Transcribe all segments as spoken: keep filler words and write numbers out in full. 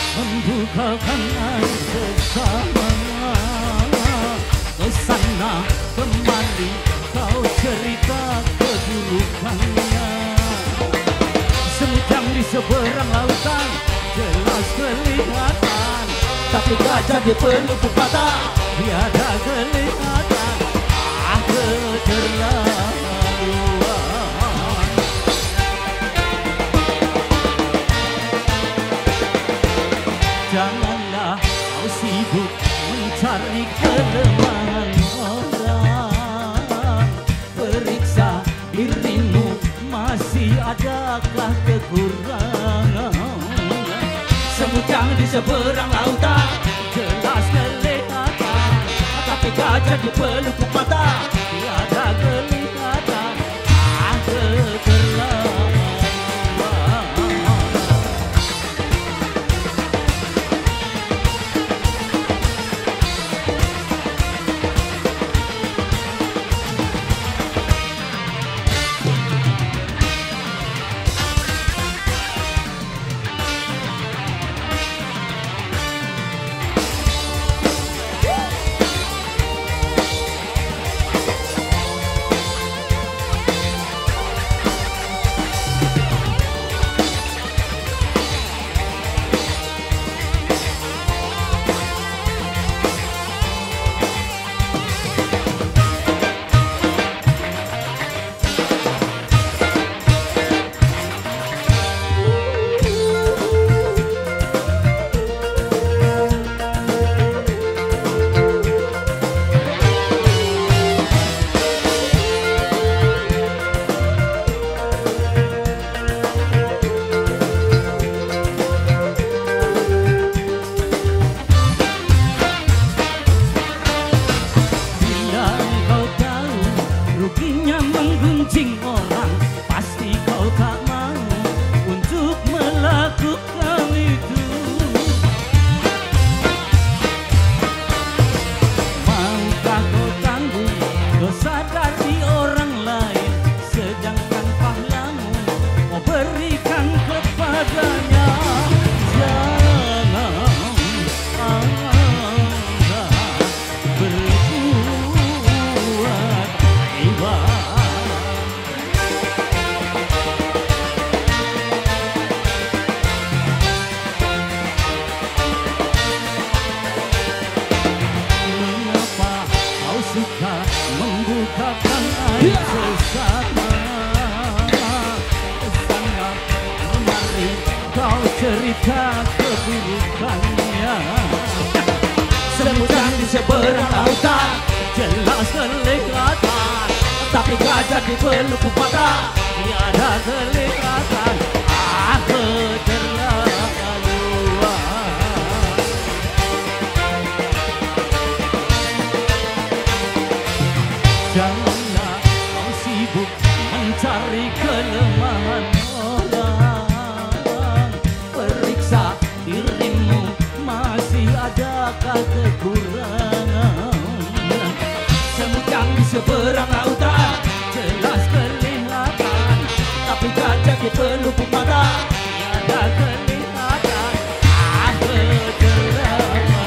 membukakan air sesama. Kesana kemari kau cerita keburukannya. Semujang di seberang lautan jelas kelihatan, tapi gajah di pelupuk mata tiada kelihatan. Ah, keterlaluan. Janganlah kau sibuk mencari kelemahan orang. Periksa dirimu, masih adakah kekurangan? Semujang di seberang lautan jelas kelihatan, tapi gajah di pelupuk mata tiada kelihatan. Ah, keterlaluan. Membukakan air sesama. Kesana kemari kau cerita keburukannya. Semujang di seberang lautan jelas kelihatan, tapi gajah di pelupuk mata tiada kelihatan. Ah, keterlaluan. Janganlah kau sibuk mencari kelemahan orang. Periksa dirimu, masih adakah kekurangan? Semujang di seberang lautan jelas kelihatan, tapi gajah di pelupuk mata tiada kelihatan. Ah, keterlaluan.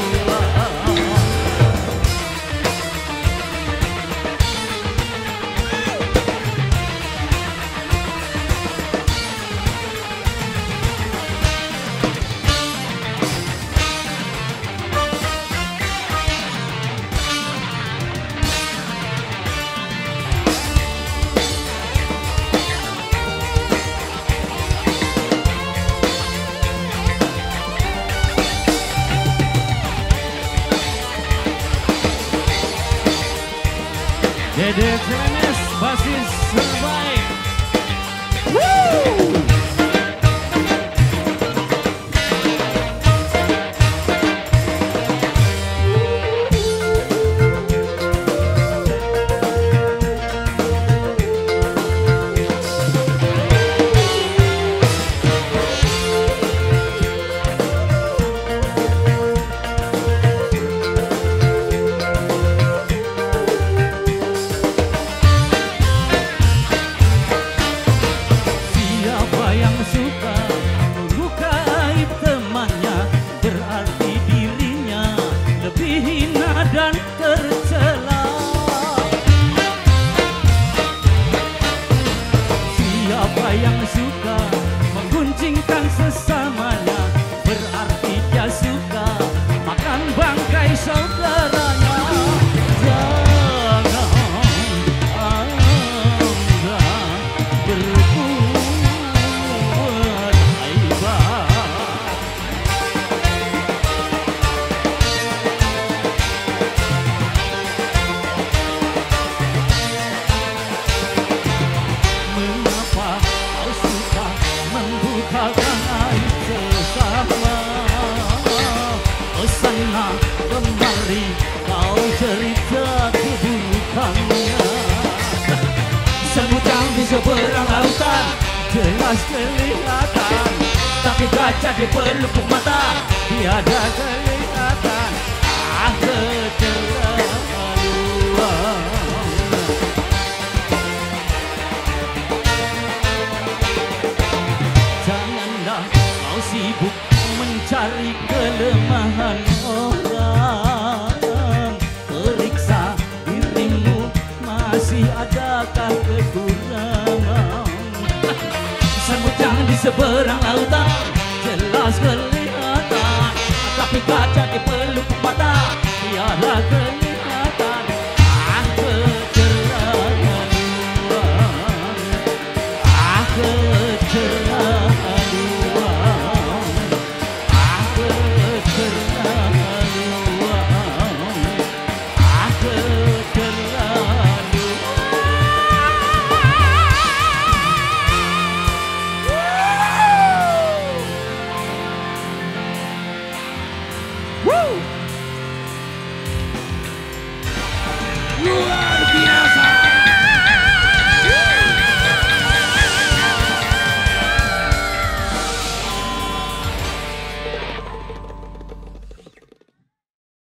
Dede Trenes, basis terbaik. Woo! jelas kelihatan, tapi kaca di pelupuk mata tiada kelihatan. Ah, keterlaluan. Janganlah kau sibuk mencari kelemahan orang, periksa dirimu masih adakah kekurangan. Semujang di seberang lautan jelas kelihatan, tapi kaca di pelupuk mata tiada kelihatan. Ah, keterlaluan. Ah, keterlaluan. Ah, keterlaluan. Ah, keterlaluan. Woo!